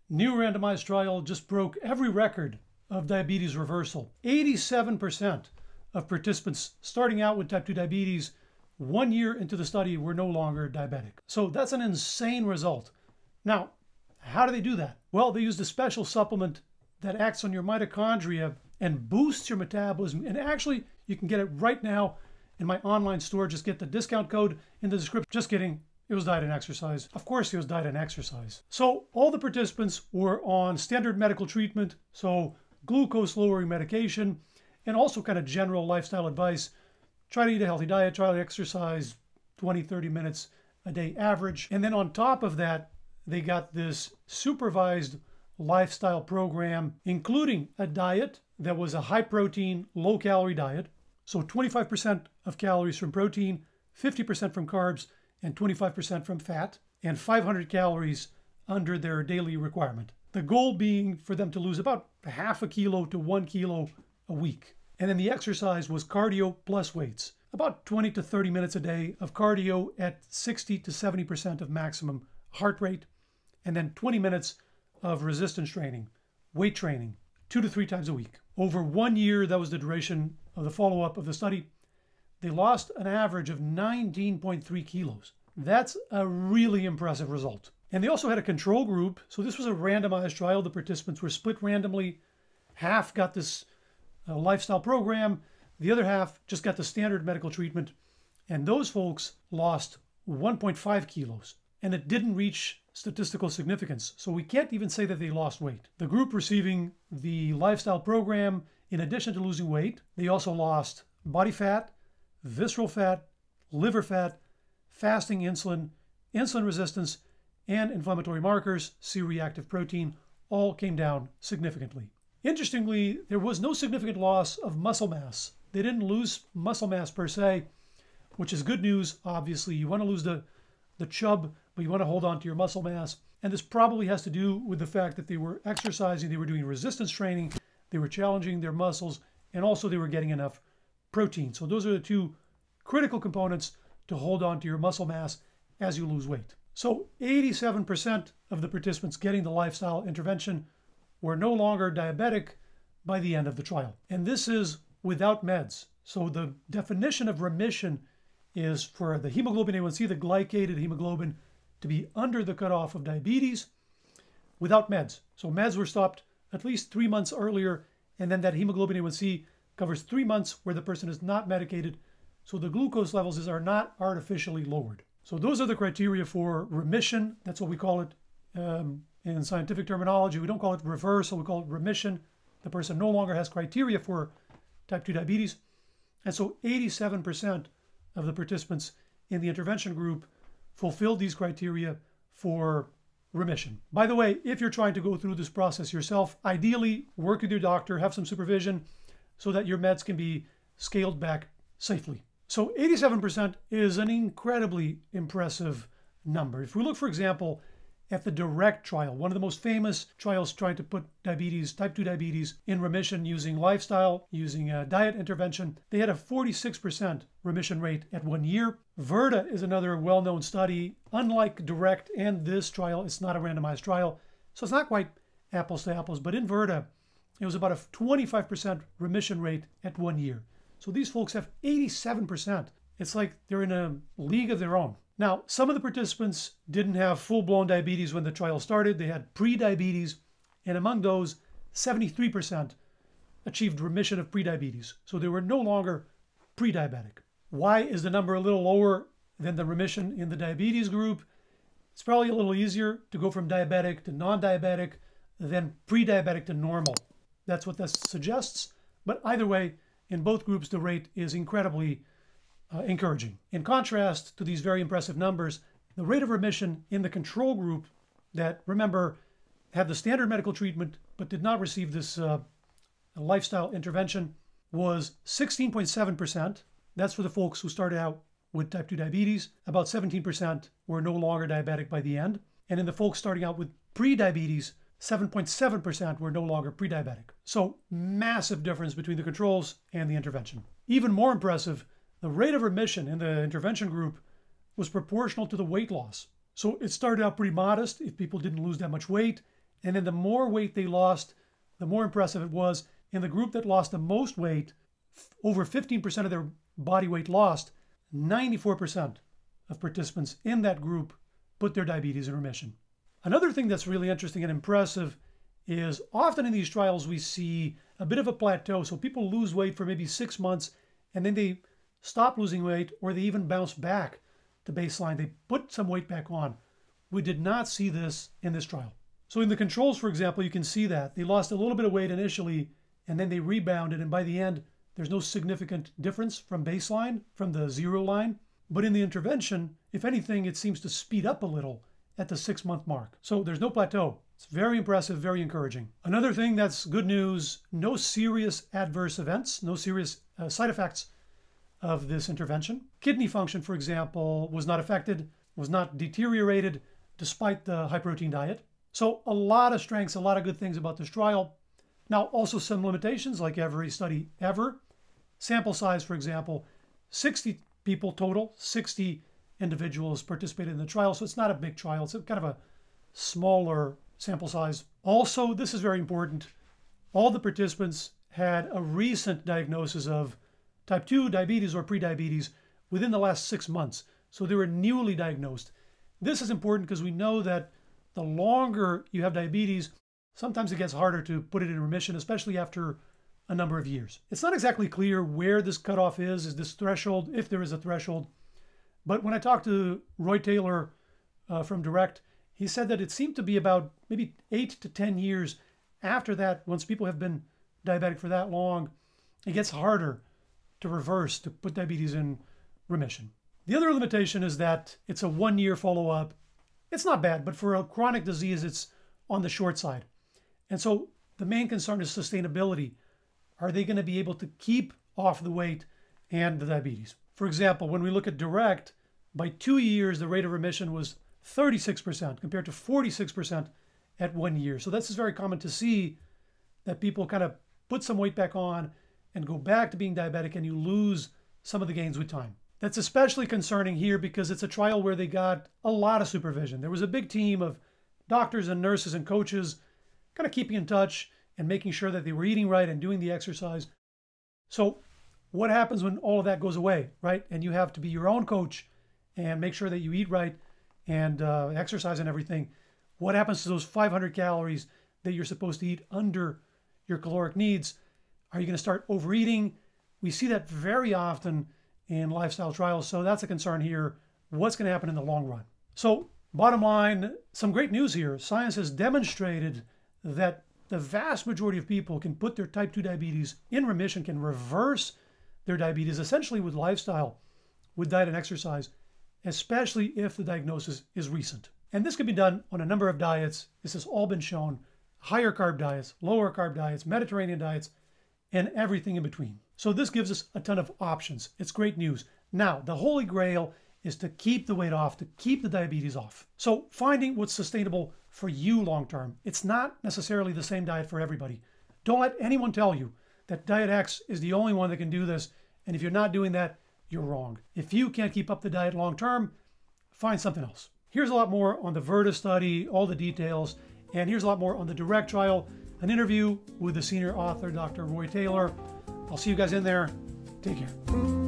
new randomized trial just broke every record of diabetes reversal. 87% of participants starting out with type 2 diabetes 1 year into the study were no longer diabetic. So that's an insane result. Now, how do they do that? Well, they used a special supplement that acts on your mitochondria and boosts your metabolism. And actually, you can get it right now in my online store. Just get the discount code in the description. Just kidding. It was diet and exercise. Of course, it was diet and exercise. So all the participants were on standard medical treatment, so glucose lowering medication, and also kind of general lifestyle advice. Try to eat a healthy diet, try to exercise 20, 30 minutes a day average. And then on top of that, they got this supervised lifestyle program, including a diet that was a high protein, low calorie diet. So 25% of calories from protein, 50% from carbs, and 25% from fat, and 500 calories under their daily requirement. The goal being for them to lose about half a kilo to 1 kilo a week. And then the exercise was cardio plus weights, about 20 to 30 minutes a day of cardio at 60 to 70% of maximum heart rate, and then 20 minutes of resistance training, weight training, 2 to 3 times a week. Over 1 year, that was the duration of the follow-up of the study, they lost an average of 19.3 kilos. That's a really impressive result. And they also had a control group. So this was a randomized trial. The participants were split randomly. Half got this lifestyle program. The other half just got the standard medical treatment. And those folks lost 1.5 kilos. And it didn't reach statistical significance. So we can't even say that they lost weight. The group receiving the lifestyle program, in addition to losing weight, they also lost body fat, visceral fat, liver fat, fasting insulin, insulin resistance, and inflammatory markers, C-reactive protein, all came down significantly. Interestingly, there was no significant loss of muscle mass. They didn't lose muscle mass per se, which is good news. Obviously, you want to lose the chub, but you want to hold on to your muscle mass. And this probably has to do with the fact that they were exercising, they were doing resistance training, they were challenging their muscles, and also they were getting enough protein. So those are the two critical components to hold on to your muscle mass as you lose weight. So 87% of the participants getting the lifestyle intervention were no longer diabetic by the end of the trial. And this is without meds. So the definition of remission is for the hemoglobin A1C, the glycated hemoglobin, to be under the cutoff of diabetes without meds. So meds were stopped at least 3 months earlier, and then that hemoglobin A1C covers 3 months where the person is not medicated, so the glucose levels are not artificially lowered. So those are the criteria for remission. That's what we call it in scientific terminology. We don't call it reversal, we call it remission. The person no longer has criteria for type 2 diabetes. And so 87% of the participants in the intervention group fulfilled these criteria for remission. By the way, if you're trying to go through this process yourself, ideally work with your doctor, have some supervision so that your meds can be scaled back safely. So 87% is an incredibly impressive number. If we look, for example, at the DIRECT trial, one of the most famous trials trying to put diabetes, type 2 diabetes, in remission using lifestyle, using a diet intervention, they had a 46% remission rate at 1 year. VERTA is another well-known study. Unlike DIRECT and this trial, it's not a randomized trial, so it's not quite apples to apples, but in VERTA, it was about a 25% remission rate at 1 year. So these folks have 87%. It's like they're in a league of their own. Now, some of the participants didn't have full-blown diabetes when the trial started. They had pre-diabetes, and among those, 73% achieved remission of pre-diabetes. So they were no longer pre-diabetic. Why is the number a little lower than the remission in the diabetes group? It's probably a little easier to go from diabetic to non-diabetic than pre-diabetic to normal. That's what this suggests. But either way, in both groups, the rate is incredibly encouraging. In contrast to these very impressive numbers, the rate of remission in the control group that, remember, had the standard medical treatment but did not receive this lifestyle intervention was 16.7%. That's for the folks who started out with type 2 diabetes. About 17% were no longer diabetic by the end. And in the folks starting out with pre-diabetes, 7.7% were no longer pre-diabetic. So massive difference between the controls and the intervention. Even more impressive, the rate of remission in the intervention group was proportional to the weight loss. So it started out pretty modest if people didn't lose that much weight, And then the more weight they lost, the more impressive it was. In the group that lost the most weight, over 15% of their body weight lost, 94% of participants in that group put their diabetes in remission. Another thing that's really interesting and impressive is often in these trials we see a bit of a plateau. So people lose weight for maybe 6 months and then they stop losing weight, or they even bounce back to baseline. They put some weight back on. We did not see this in this trial. So in the controls, for example, you can see that they lost a little bit of weight initially and then they rebounded, and by the end there's no significant difference from baseline, from the 0 line. But in the intervention, if anything, it seems to speed up a little at the 6-month mark. So there's no plateau. It's very impressive, very encouraging. Another thing that's good news, no serious adverse events, no serious side effects of this intervention. Kidney function, for example, was not affected, was not deteriorated despite the high protein diet. So a lot of strengths, a lot of good things about this trial. Now, also some limitations, like every study ever. Sample size, for example, 60 people total, 60 individuals participated in the trial. So it's not a big trial. It's kind of a smaller sample size. Also, this is very important. All the participants had a recent diagnosis of type 2 diabetes or prediabetes within the last 6 months. So they were newly diagnosed. This is important because we know that the longer you have diabetes, sometimes it gets harder to put it in remission, especially after a number of years. It's not exactly clear where this cutoff is this threshold, if there is a threshold. But when I talked to Roy Taylor from Direct, he said that it seemed to be about maybe 8 to 10 years after that, once people have been diabetic for that long, it gets harder to reverse, to put diabetes in remission. The other limitation is that it's a 1-year follow-up. It's not bad, but for a chronic disease, it's on the short side. And so the main concern is sustainability. Are they going to be able to keep off the weight and the diabetes? For example, when we look at Direct, by 2 years, the rate of remission was 36% compared to 46% at 1 year. So this is very common to see, that people kind of put some weight back on and go back to being diabetic, and you lose some of the gains with time. That's especially concerning here because it's a trial where they got a lot of supervision. There was a big team of doctors and nurses and coaches kind of keeping in touch and making sure that they were eating right and doing the exercise. So what happens when all of that goes away, right? And you have to be your own coach and make sure that you eat right and exercise and everything. What happens to those 500 calories that you're supposed to eat under your caloric needs? Are you going to start overeating? We see that very often in lifestyle trials. So that's a concern here. What's going to happen in the long run? So bottom line, some great news here. Science has demonstrated that the vast majority of people can put their type 2 diabetes in remission, can reverse their diabetes essentially with lifestyle, with diet and exercise, especially if the diagnosis is recent. And this can be done on a number of diets. This has all been shown. Higher carb diets, lower carb diets, Mediterranean diets, and everything in between. So this gives us a ton of options. It's great news. Now, the holy grail is to keep the weight off, to keep the diabetes off. So finding what's sustainable for you long term. It's not necessarily the same diet for everybody. Don't let anyone tell you that Diet X is the only one that can do this. And if you're not doing that, you're wrong. If you can't keep up the diet long term, find something else. Here's a lot more on the Virta study, all the details. And here's a lot more on the Direct trial, an interview with the senior author, Dr. Roy Taylor. I'll see you guys in there. Take care.